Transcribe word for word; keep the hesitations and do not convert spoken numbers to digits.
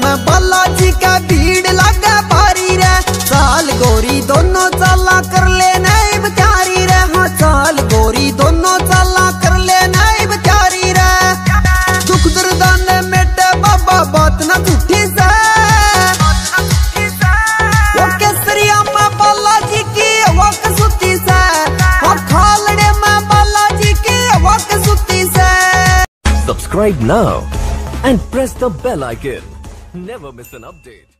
में बालाजी का भीड़ लगा भारी रे। चाल गोरी दोनों चला कर ले नहीं बेचारी रे। हाँ चाल गोरी दोनों चला कर ले नहीं बेचारी रे। दुख दर्द मेटे बाबा बात न झूठी से। वो केसरिया में बालाजी की वक सुती से। वो खालड़े में बालाजी की वक सुती से। Subscribe now and press the bell icon. Never miss an update.